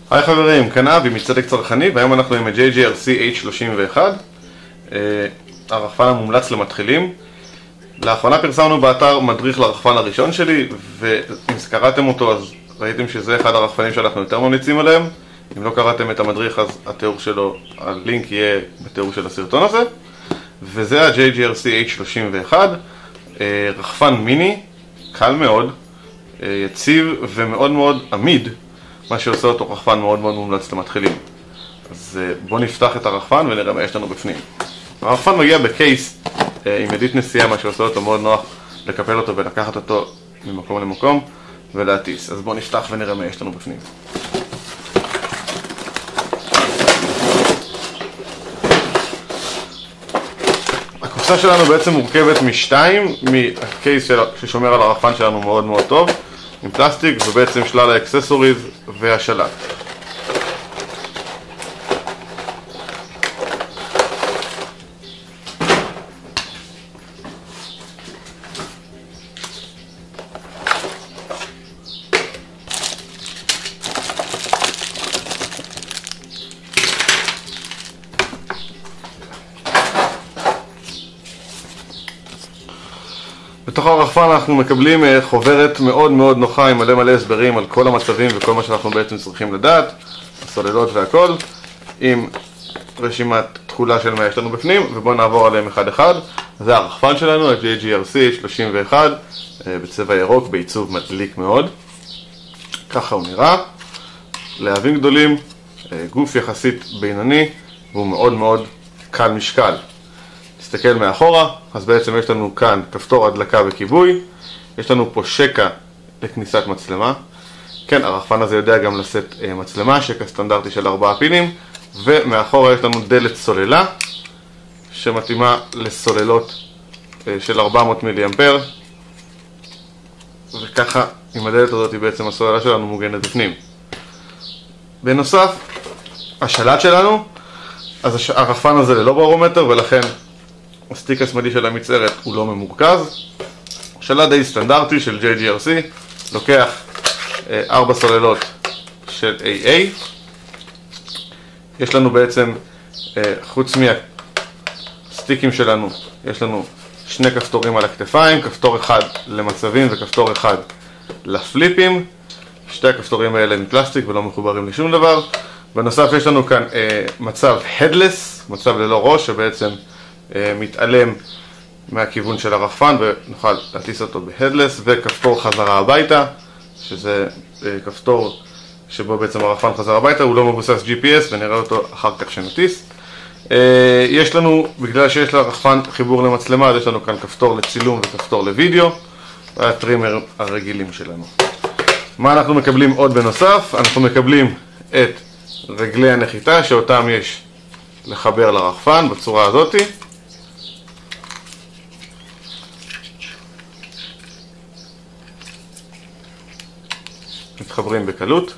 היי חברים, כאן אבי מצדק צרכני, והיום אנחנו עם ה-JGRC H31, הרחפן המומלץ למתחילים. לאחרונה פרסמנו באתר מדריך לרחפן הראשון שלי, ואם קראתם אותו אז ראיתם שזה אחד הרחפנים שאנחנו יותר ממליצים עליהם. אם לא קראתם את המדריך אז התיאור שלו, הלינק יהיה בתיאור של הסרטון הזה. וזה ה-JGRC H31, רחפן מיני, קל מאוד, יציב ומאוד מאוד עמיד, מה שעושה אותו רחפן מאוד מאוד מומלץ למתחילים. אז בואו נפתח את הרחפן ונראה מה יש לנו בפנים. הרחפן מגיע בקייס עם ידית נסיעה, מה שעושה אותו מאוד נוח לקפל אותו ולקחת אותו ממקום למקום ולהטיס. אז בואו נפתח ונראה מה יש לנו בפנים. הקופסה שלנו בעצם מורכבת משתיים, מהקייס ששומר על הרחפן שלנו מאוד מאוד טוב, עם פלסטיק, ובעצם שלל האקססוריז והשלט. בתוך הרחפן אנחנו מקבלים חוברת מאוד מאוד נוחה עם מלא הסברים על כל המצבים וכל מה שאנחנו בעצם צריכים לדעת, הסוללות והכל, עם רשימת תכולה של מה יש לנו בפנים, ובואו נעבור עליהם אחד אחד. זה הרחפן שלנו, ה-JGRC 31, בצבע ירוק, בעיצוב מדליק מאוד. ככה הוא נראה, להבים גדולים, גוף יחסית בינוני, והוא מאוד מאוד קל משקל. נסתכל מאחורה, אז בעצם יש לנו כאן כפתור הדלקה וכיבוי, יש לנו פה שקע לכניסת מצלמה. כן, הרחפן הזה יודע גם לשאת מצלמה, שקע סטנדרטי של 4 פינים, ומאחורה יש לנו דלת סוללה שמתאימה לסוללות של 400 מילי אמפר, וככה עם הדלת הזאת בעצם הסוללה שלנו מוגנת בפנים. בנוסף, השלט שלנו, אז הרחפן הזה ללא ברומטר, ולכן הסטיק השמאלי של המצערת הוא לא ממורכז. שלט די סטנדרטי של JGRC, לוקח 4 סוללות של AA. יש לנו בעצם, חוץ מהסטיקים שלנו, יש לנו 2 כפתורים על הכתפיים, כפתור אחד למצבים וכפתור אחד לפליפים. 2 הכפתורים האלה מפלסטיק ולא מחוברים לשום דבר. בנוסף יש לנו כאן מצב headless, מצב ללא ראש, שבעצם מתעלם מהכיוון של הרחפן ונוכל להטיס אותו בהדלס, וכפתור חזרה הביתה, שזה כפתור שבו בעצם הרחפן חזר הביתה, הוא לא מבוסס GPS ונראה אותו אחר כך שנטיס. יש לנו, בגלל שיש לרחפן חיבור למצלמה, אז יש לנו כאן כפתור לצילום וכפתור לוידאו, והטרימר הרגילים שלנו. מה אנחנו מקבלים עוד בנוסף? אנחנו מקבלים את רגלי הנחיתה שאותם יש לחבר לרחפן בצורה הזאתי. מתחברים בקלות,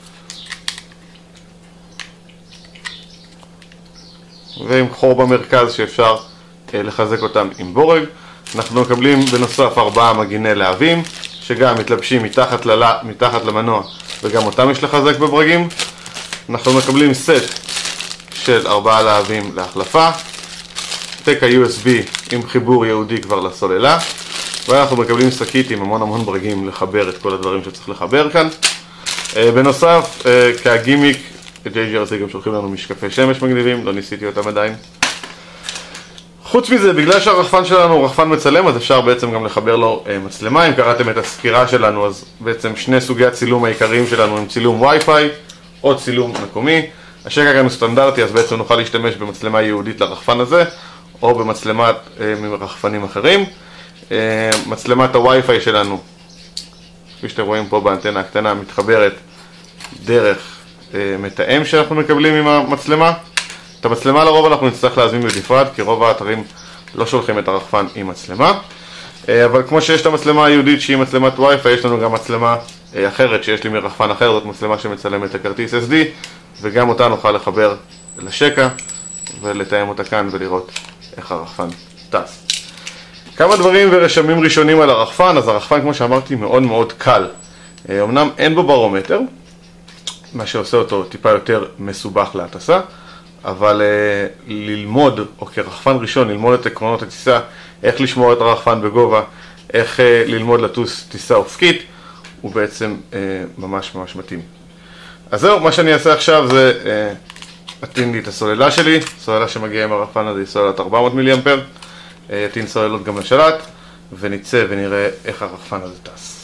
ועם חור במרכז שאפשר לחזק אותם עם בורג. אנחנו מקבלים בנוסף 4 מגיני להבים שגם מתלבשים מתחת למנוע, וגם אותם יש לחזק בברגים. אנחנו מקבלים סט של 4 להבים להחלפה, תקע USB עם חיבור ייעודי כבר לסוללה, ואנחנו מקבלים שקית עם המון ברגים לחבר את כל הדברים שצריך לחבר כאן. בנוסף, כהגימיק, JGRC גם שולחים לנו משקפי שמש מגניבים, לא ניסיתי אותם עדיין. חוץ מזה, בגלל שהרחפן שלנו הוא רחפן מצלם, אז אפשר בעצם גם לחבר לו מצלמה. אם קראתם את הסקירה שלנו, אז בעצם 2 סוגי הצילום העיקריים שלנו הם צילום וי-פיי או צילום מקומי. השקע כאן הוא סטנדרטי, אז בעצם נוכל להשתמש במצלמה ייעודית לרחפן הזה, או במצלמת מרחפנים אחרים. מצלמת הווי-פיי שלנו, כפי שאתם רואים פה באנטנה הקטנה, מתחברת דרך מתאם שאנחנו מקבלים עם המצלמה. את המצלמה לרוב אנחנו נצטרך להזמין בנפרד, כי רוב האתרים לא שולחים את הרחפן עם מצלמה. אבל כמו שיש את המצלמה היהודית שהיא מצלמת וי-פיי, יש לנו גם מצלמה אחרת שיש לי מרחפן אחר, זאת מצלמה שמצלמת לכרטיס SD, וגם אותה נוכל לחבר לשקע ולתאם אותה כאן ולראות איך הרחפן טס. כמה דברים ורשמים ראשונים על הרחפן. אז הרחפן, כמו שאמרתי, מאוד מאוד קל. אמנם אין בו ברומטר, מה שעושה אותו טיפה יותר מסובך להטסה, אבל ללמוד, או כרחפן ראשון, ללמוד את עקרונות הטיסה, איך לשמור את הרחפן בגובה, איך ללמוד לטוס טיסה אופקית, הוא בעצם ממש ממש מתאים. אז זהו, מה שאני אעשה עכשיו זה אטעין לי את הסוללה שלי, סוללה שמגיעה עם הרחפן הזה היא סוללת 400 מיליאמפר, אטעין סוללות גם לשלט, ונצא ונראה איך הרחפן הזה טס.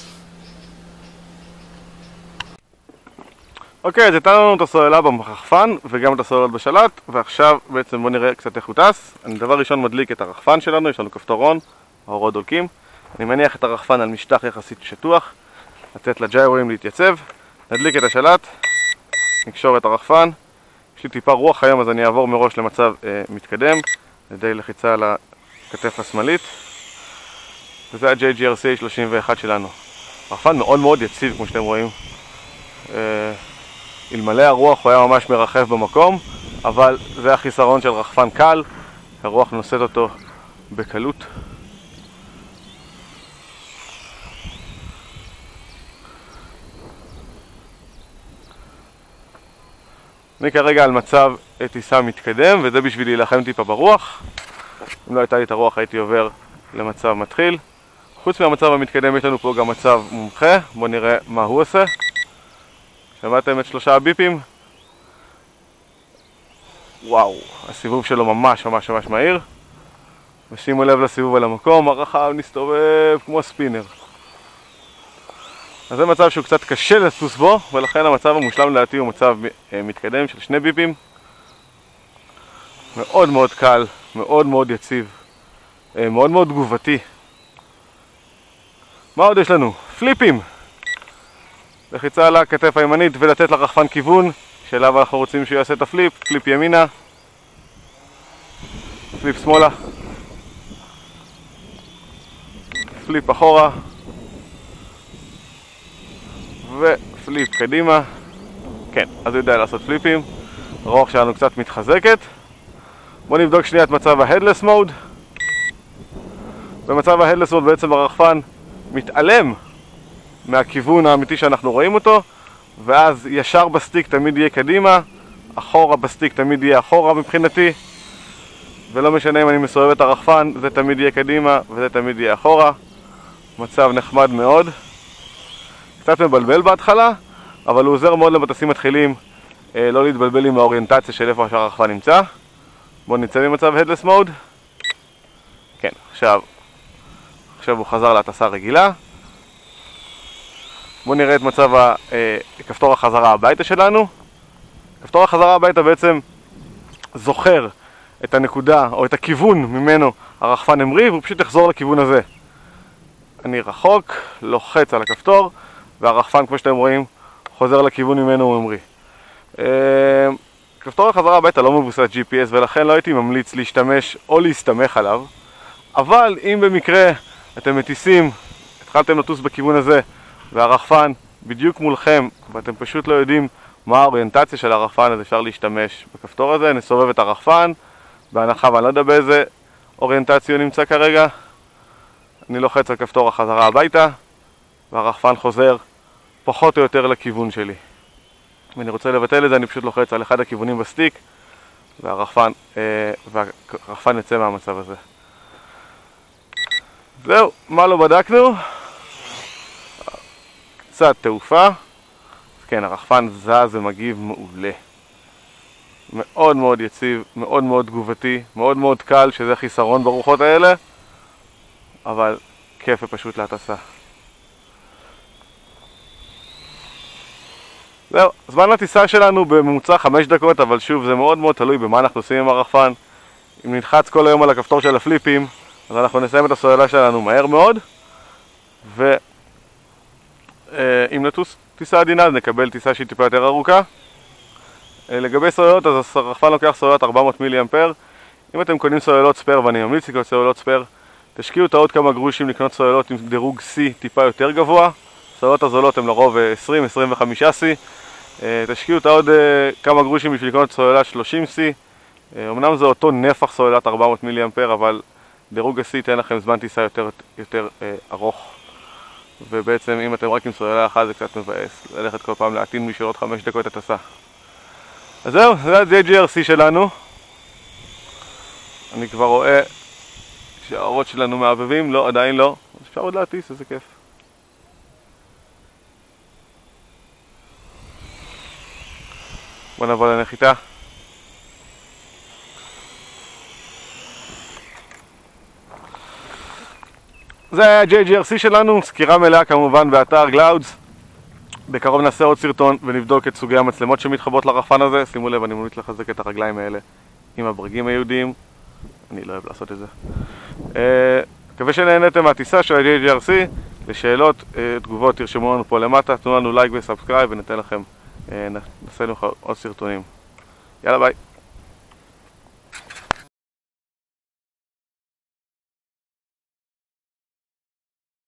אוקיי, אז הטענו לנו את הסוללה ברחפן וגם את הסוללות בשלט, ועכשיו בעצם בואו נראה קצת איך הוא טס. אני דבר ראשון מדליק את הרחפן שלנו, יש לנו כפתור און, האורות דולקים. אני מניח את הרחפן על משטח יחסית שטוח, לתת לג'יירואים להתייצב, נדליק את השלט, נקשור את הרחפן. יש לי טיפה רוח היום אז אני אעבור מראש למצב מתקדם, לידי לחיצה על הכתף השמאלית. וזה ה-JGRCA 31 שלנו. רחפן מאוד מאוד יציב כמו שאתם רואים. אלמלא הרוח הוא היה ממש מרחף במקום, אבל זה החיסרון של רחפן קל, הרוח נושאת אותו בקלות. אני כרגע על מצב טיסה מתקדם, וזה בשביל להילחם טיפה ברוח. אם לא הייתה לי את הרוח הייתי עובר למצב מתחיל. חוץ מהמצב המתקדם יש לנו פה גם מצב מומחה, בואו נראה מה הוא עושה. שמעתם את 3 הביפים? וואו, הסיבוב שלו ממש ממש ממש מהיר. ושימו לב לסיבוב על המקום, הרחב נסתובב כמו ספינר. אז זה מצב שהוא קצת קשה לטוס בו, ולכן המצב המושלם לדעתי הוא מצב מתקדם של 2 ביפים. מאוד מאוד קל, מאוד מאוד יציב, מאוד מאוד תגובתי. מה עוד יש לנו? פליפים! לחיצה על הכתף הימנית ולתת לרחפן כיוון שאליו אנחנו רוצים שהוא יעשה את הפליפ. פליפ ימינה, פליפ שמאלה, פליפ אחורה ופליפ קדימה. כן, אז הוא יודע לעשות פליפים. הרוח שלנו קצת מתחזקת. בואו נבדוק שנייה את מצב ה-Headless Mode. במצב ה-Headless Mode בעצם הרחפן מתעלם מהכיוון האמיתי שאנחנו רואים אותו, ואז ישר בסטיק תמיד יהיה קדימה, אחורה בסטיק תמיד יהיה אחורה מבחינתי, ולא משנה אם אני מסובב את הרחפן, זה תמיד יהיה קדימה וזה תמיד יהיה אחורה. מצב נחמד מאוד, קצת מבלבל בהתחלה, אבל הוא עוזר מאוד למטוסים מתחילים לא להתבלבל עם האוריינטציה של איפה שהרחפן נמצא. בואו נצא ממצב Headless Mode. כן, עכשיו הוא חזר להטסה רגילה. בואו נראה את מצב כפתור החזרה הביתה שלנו. כפתור החזרה הביתה בעצם זוכר את הנקודה או את הכיוון ממנו הרחפן המריא, והוא פשוט יחזור לכיוון הזה. אני רחוק, לוחץ על הכפתור, והרחפן כמו שאתם רואים חוזר לכיוון ממנו הוא המריא. כפתור החזרה הביתה לא מבוסס GPS ולכן לא הייתי ממליץ להשתמש או להסתמך עליו, אבל אם במקרה אתם מטיסים, התחלתם לטוס בכיוון הזה והרחפן בדיוק מולכם ואתם פשוט לא יודעים מה האוריינטציה של הרחפן, אז אפשר להשתמש בכפתור הזה. נסובב את הרחפן בהנחה ואני לא יודע באיזה אוריינטציה הוא נמצא כרגע. אני לוחץ על כפתור החזרה הביתה והרחפן חוזר פחות או יותר לכיוון שלי. אם אני רוצה לבטל את זה אני פשוט לוחץ על אחד הכיוונים בסטיק והרחפן יצא מהמצב הזה. זהו, מה לא בדקנו? קצת תעופה. אז כן, הרחפן זז ומגיב מעולה. מאוד מאוד יציב, מאוד מאוד תגובתי, מאוד מאוד קל, שזה חיסרון ברוחות האלה, אבל כיף ופשוט להטסה. זהו, זמן הטיסה שלנו בממוצע 5 דקות, אבל שוב זה מאוד מאוד תלוי במה אנחנו עושים עם הרחפן. אם נלחץ כל היום על הכפתור של הפליפים, אז אנחנו נסיים את הסוללה שלנו מהר מאוד, ואם נטוס טיסה עדינה אז נקבל טיסה שהיא טיפה יותר ארוכה. לגבי סוללות, אז הרחפן לוקח סוללת 400 מיליאמפר. אם אתם קונים סוללות ספר, ואני ממליץ לקנות סוללות ספר, תשקיעו את עוד כמה גרושים לקנות סוללות עם דירוג C טיפה יותר גבוה. סוללות הזולות הן לרוב 20-25 C. תשקיעו את עוד כמה גרושים בשביל לקנות סוללת 30 C. אמנם זה אותו נפח סוללת 400 מיליאמפר, אבל דירוג ה-C ייתן לכם זמן טיסה יותר ארוך. ובעצם אם אתם רק עם סוללה אחת זה קצת מבאס, ללכת כל פעם להטעין בשביל עוד 5 דקות הטסה. אז זהו, זה ה-JGRC שלנו. אני כבר רואה שהאורות שלנו מעבבים, לא, עדיין לא. אפשר עוד להטיס, איזה כיף. בוא נעבור לנחיתה. זה היה ה-JGRC שלנו, סקירה מלאה כמובן באתר גלאודס. בקרוב נעשה עוד סרטון ונבדוק את סוגי המצלמות שמתחברות לרחפן הזה. שימו לב, אני ממליץ לחזק את הרגליים האלה עם הברגים היהודיים. אני לא אוהב לעשות את זה. מקווה שנהנתם מהטיסה של ה-JGRC. לשאלות, תגובות, תרשמו לנו פה למטה, תנו לנו לייק וסאבסקרייב וניתן לכם, נעשה לנו עוד סרטונים. יאללה ביי.